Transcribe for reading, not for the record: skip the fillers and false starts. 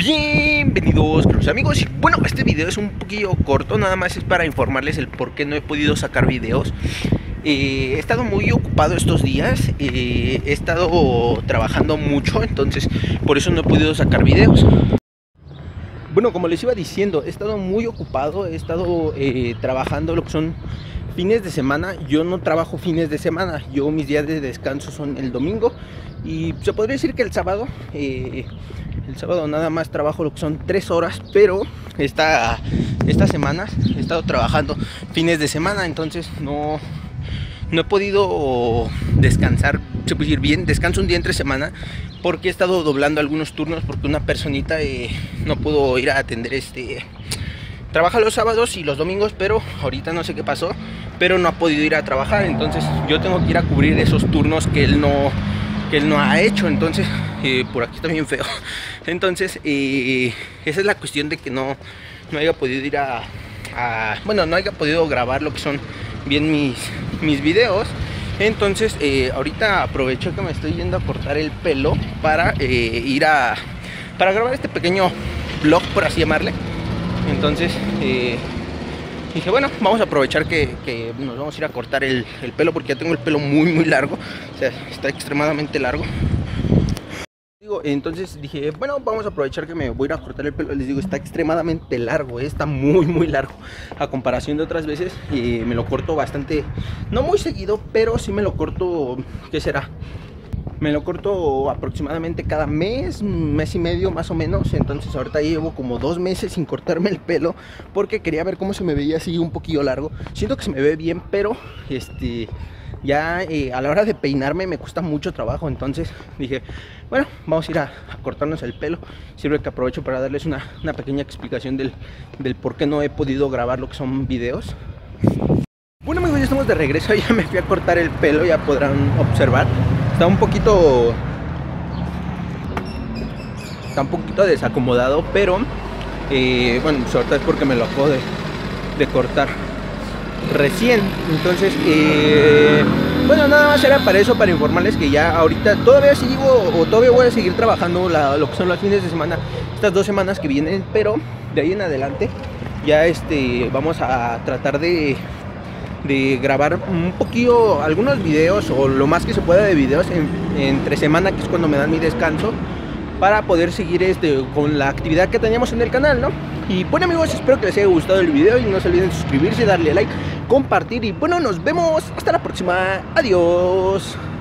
Bienvenidos, queridos amigos. Y bueno, este video es un poquillo corto, nada más es para informarles el por qué no he podido sacar videos. He estado muy ocupado estos días, he estado trabajando mucho, entonces por eso no he podido sacar videos. Bueno, como les iba diciendo, he estado muy ocupado, he estado trabajando lo que son fines de semana. Yo no trabajo fines de semana, yo mis días de descanso son el domingo y se podría decir que el sábado nada más trabajo lo que son 3 horas, pero esta semana he estado trabajando fines de semana, entonces no he podido descansar, se puede decir bien, descanso un día entre semana porque he estado doblando algunos turnos porque una personita no pudo ir a atender trabaja los sábados y los domingos, pero ahorita no sé qué pasó, pero no ha podido ir a trabajar, entonces yo tengo que ir a cubrir esos turnos que él no ha hecho, entonces por aquí está bien feo. Entonces esa es la cuestión de que no haya podido ir bueno, no haya podido grabar lo que son bien mis videos. Entonces ahorita aprovecho que me estoy yendo a cortar el pelo para para grabar este pequeño vlog, por así llamarle. Entonces dije, bueno, vamos a aprovechar que nos vamos a ir a cortar el pelo porque ya tengo el pelo muy largo, o sea, está extremadamente largo. Entonces dije, bueno, vamos a aprovechar que me voy a ir a cortar el pelo. Les digo, está extremadamente largo, está muy largo a comparación de otras veces. Me lo corto bastante, no muy seguido, pero sí me lo corto, ¿qué será? Me lo corto aproximadamente cada mes y medio más o menos. Entonces ahorita llevo como 2 meses sin cortarme el pelo porque quería ver cómo se me veía así un poquillo largo. Siento que se me ve bien, pero ya a la hora de peinarme me cuesta mucho trabajo. Entonces dije, bueno, vamos a ir a cortarnos el pelo. Sirve que aprovecho para darles una pequeña explicación del por qué no he podido grabar lo que son videos. Bueno amigos, ya estamos de regreso, ya me fui a cortar el pelo, ya podrán observar. Está un poquito desacomodado, pero bueno, pues ahorita es porque me lo acabo de cortar recién. Entonces bueno, nada más era para eso, para informarles que ya ahorita todavía voy a seguir trabajando lo que son los fines de semana, estas 2 semanas que vienen, pero de ahí en adelante ya vamos a tratar de grabar un poquillo algunos videos o lo más que se pueda de videos entre semana, que es cuando me dan mi descanso, para poder seguir con la actividad que teníamos en el canal, ¿no? Y bueno amigos, espero que les haya gustado el video y no se olviden de suscribirse, darle like, compartir y bueno, nos vemos hasta la próxima. Adiós.